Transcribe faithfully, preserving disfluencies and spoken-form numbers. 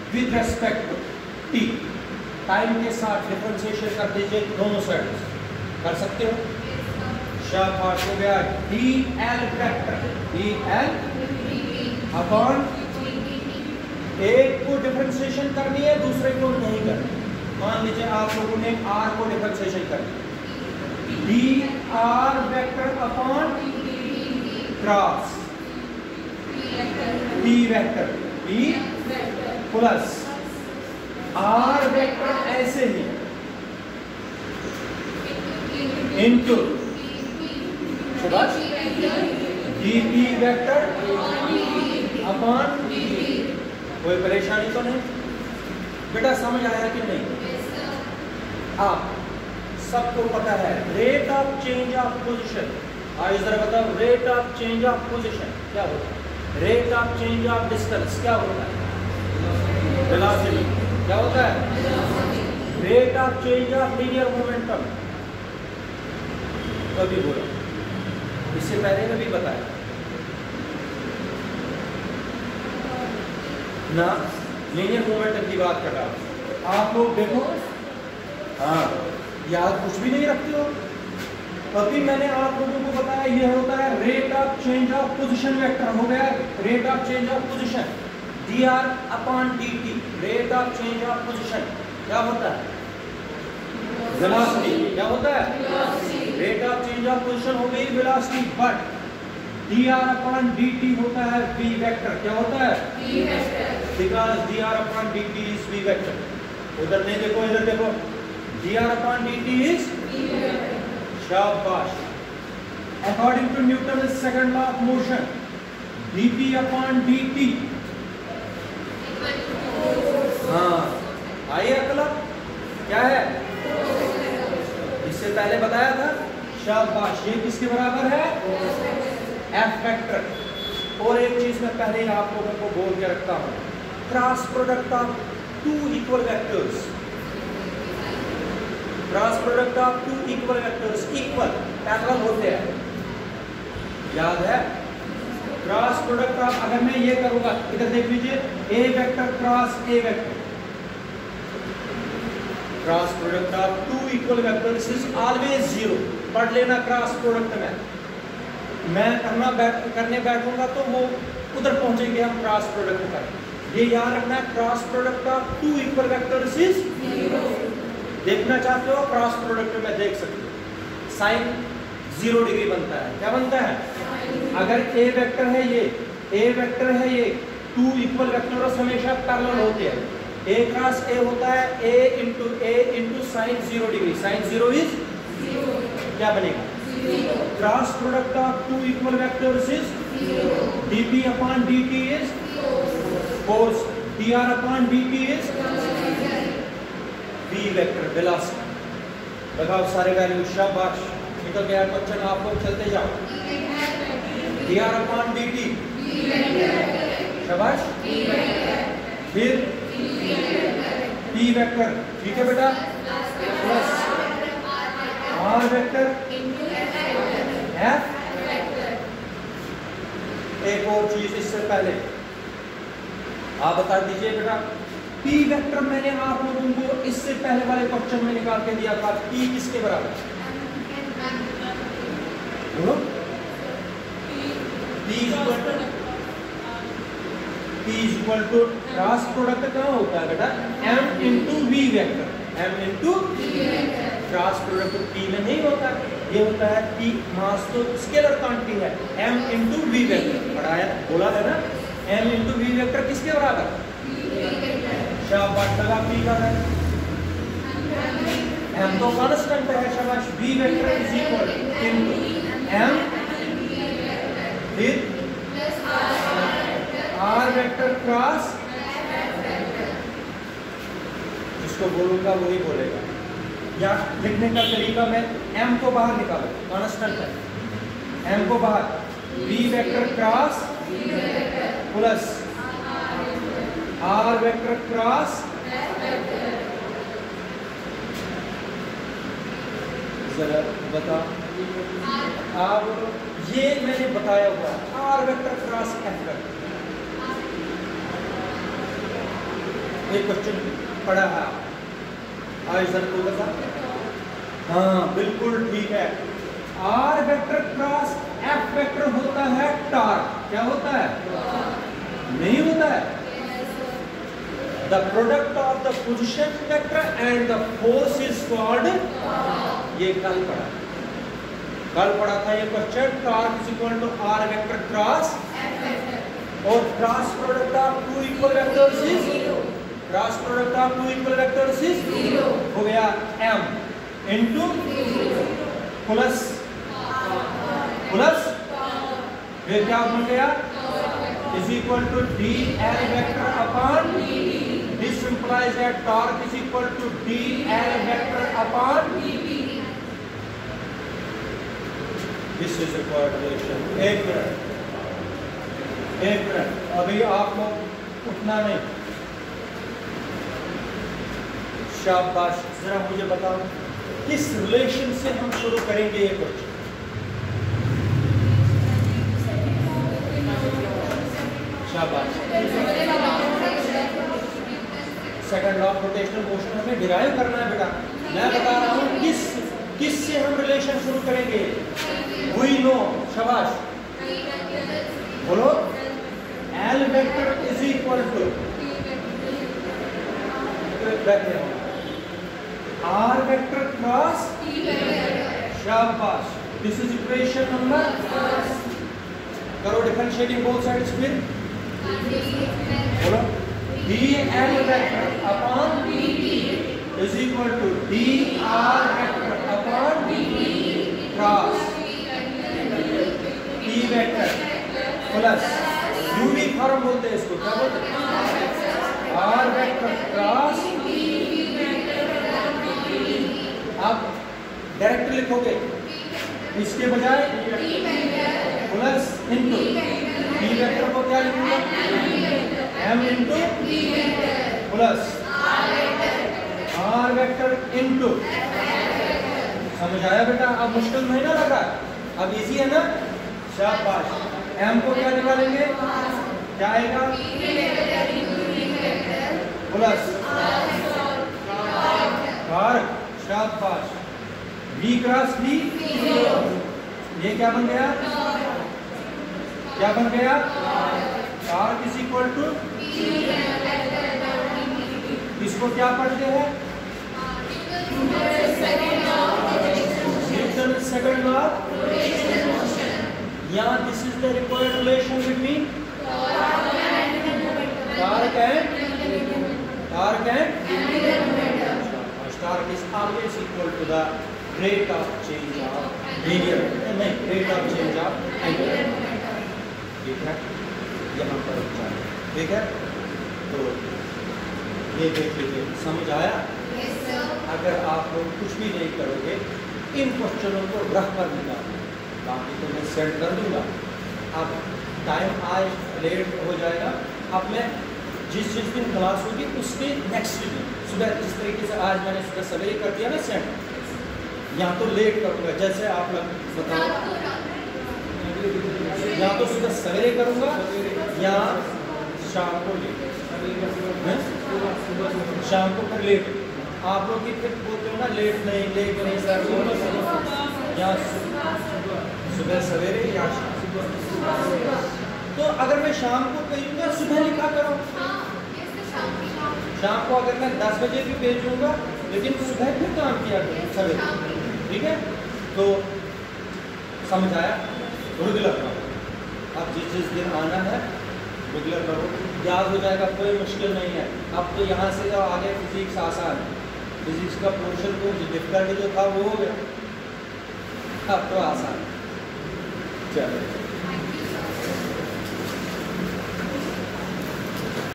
With respect to t, time के साथ differentiation कर दीजिए दोनों साइड, कर सकते हो? शाबाश, हो गया d l vector, d l upon, एक को डिफरेंशिएशन करनी है दूसरे को नहीं करनी। मान लीजिए आप लोगों ने आर को डिफरेंशिएशन करनी, d r vector upon cross t vector, t plus r vector ऐसे ही into d p vector upon, कोई परेशानी तो नहीं? बेटा समझ आया कि नहीं? आप सबको पता है rate of change of position, आज जरा बताओ rate of change of position क्या होता है? Rate of change of distance क्या होता है? वेलोसिटी क्या होता है? Rate of change of linear momentum कभी बोला, इससे पहले कभी बताया ना? लीनियर मोमेंटम की बात कर रहा हूं। आप लोग देखो, हाँ याद कुछ भी नहीं रखते हो। अभी मैंने आप लोगों को बताया ये होता है rate of change of position vector, हो गया rate of change of position d r upon d t. Rate of change of position क्या होता है? वेलोसिटी क्या होता है? Rate of change of position हो गई velocity, but d r upon d t होता है वी वेक्टर, क्या होता है? V vector, because d r upon d t is v vector. उधर नहीं देखो, इधर देखो, d r upon d t is v vector. शाबाश। According to Newton second law of motion, dp upon dt, हाँ आइए अगला क्या है? इससे पहले बताया था। शाबाश, ये किसके बराबर है? F vector. और एक चीज मैं पहले ही आप लोगों को बोल के रखता हूं, cross product of two equal vectors, cross product of two equal vectors equal parallel होते हैं, याद है? क्रॉस प्रोडक्ट ऑफ, अगर मैं ये करूंगा, इधर देख लीजिए, a vector cross a vector, cross product of two equal vectors is always zero. पढ़ लेना क्रॉस प्रोडक्ट में, मैं करना बैठ करने बैठूंगा तो वो उधर पहुंचेंगे हम क्रॉस प्रोडक्ट पर। ये याद रखना है, cross product of two equal vectors is zero. देखना चाहते हो क्रॉस प्रोडक्ट में देख सकते हो, साइन जीरो डिग्री बनता है। क्या बनता है? अगर ए वेक्टर है ये, ए वेक्टर है ये, टू इक्वल वेक्टर्स हमेशा पैरेलल होते हैं। ए क्रॉस ए होता है a into a into sine zero degree, sine zero is क्या बनेगा? Cross product of two equal vectors is dp upon dt is force, dr upon dt is v vector velocity. लगाओ सारे value, शाबाश, निकल गया question. आप लोग चलते जाओ, dr अपॉन dt, शाबाश, फिर p वेक्टर, ठीक है बेटा, प्लस r वेक्टर f। एक और चीज इससे पहले आप बता दीजिए बेटा, p वेक्टर मैंने आप लोगों को इससे पहले वाले क्वेश्चन में निकाल के दिया था, p किसके बराबर? बोलो, p is equal to cross product कहाँ होता है बेटा? m into v vector, m into cross product p में नहीं होता, ये होता है p मास तो स्केलर क्वांटिटी है, m इंटू v वेक्टर। पढ़ाया, बोला है ना, m इंटू v वेक्टर किसके बराबर? शाबाश, लगा p का है, m तो कांस्टेंट है, शाबाश, v vector is equal into m फिर r वेक्टर क्रॉस, जिसको बोलूंगा वही बोलेगा। या लिखने का तरीका मैं m को बाहर निकालो, कांस्टेंट है, m को बाहर, v vector cross plus r vector cross, जरा बता आप, ये मैंने बताया हुआ r vector cross f vector, ये क्वेश्चन पढ़ा है आज सर को बता। हाँ बिल्कुल ठीक है। R vector cross f vector होता है टॉर्क। क्या होता है? नहीं होता है। The product of the position vector and the force is called, ये कल पढ़ा कल पढ़ा था ये question. Torque is equal to r vector cross, और cross product of two equal vectors is cross product of two equal vectors is हो गया m इनटू प्लस प्लस फिर क्या बन गया is equal to d l vector upon this implies that torque is equal to d l vector upon this is required relation. एक minute एक minute अभी आप लोग उठना नहीं। शाबाश, जरा मुझे बताओ किस रिलेशन से हम शुरू करेंगे ये क्वेश्चन? शाबाश, second law of rotational motion हमें डिराइव करना है बेटा। मैं बता रहा हूँ किस किस से हम रिलेशन शुरू करेंगे। वी नो, शाबाश बोलो। L vector is equal to R vector cross, शाबाश, दिस इज इक्वेशन नंबर। करो डिफरेंशिएटिंग बोथ साइड्स फिर बोलो D L vector upon is equal to D R vector upon cross E vector plus UV form बोलते हैं इसको, क्या बोलते हैं? आर वेक्टर क्रॉस, आप डायरेक्ट लिखोगे इसके बजाय प्लस इनटू ई वेक्टर को क्या लिखूंगा? M into plus r vector into. समझ आया बेटा? अब मुश्किल नहीं ना लगा, अब इजी है ना? शाबाश। एम को क्या निकालेंगे? क्या आएगा? प्लस आर, शाबाश। V क्रॉस V, ये क्या बन गया? क्या बन गया? R इज इक्वल टू, इसको क्या पढ़ते हैं? Newton second law. यहाँ this is the required relation between torque and torque and torque is always equal to the rate of change of linear, नहीं rate of change of angular. ठीक है, यहाँ पर ठीक है। तो ये देख लीजिए, समझ आया? अगर आप लोग कुछ भी नहीं करोगे, इन क्वेश्चनों को रख कर निकालो, बाकी तो मैं सेट कर दूंगा। अब टाइम आज लेट हो जाएगा। अब मैं जिस जिस दिन क्लास होगी उसके नेक्स्ट दिन सुबह, जिस तरीके से आज मैंने सुबह सवेरे कर दिया ना सेट, यहाँ तो लेट करूँगा। जैसे आप लोग बताओ, यहाँ तो सुबह सवेरे करूँगा, यहाँ शाम को लेट, शाम को फिर लेट। आप लोग फिर बोलते हो ना लेट नहीं लेट नहीं सर, यहाँ सुबह सवेरे या तो अगर मैं शाम को भेजूंगा सुबह लिखा करो। शाम को अगर मैं दस बजे भी भेजूंगा लेकिन सुबह फिर काम किया करो सवेरे। ठीक है, तो समझ आया? रेगुलर करो। अब जिस जिस दिन आना है रेगुलर करो, याद हो जाएगा, कोई मुश्किल नहीं है। अब तो यहाँ से जो आगे फिजिक्स आसान है, फिजिक्स का पोर्शन को डिफिकल्टी जो था वो हो गया, अब तो आसान। चलो।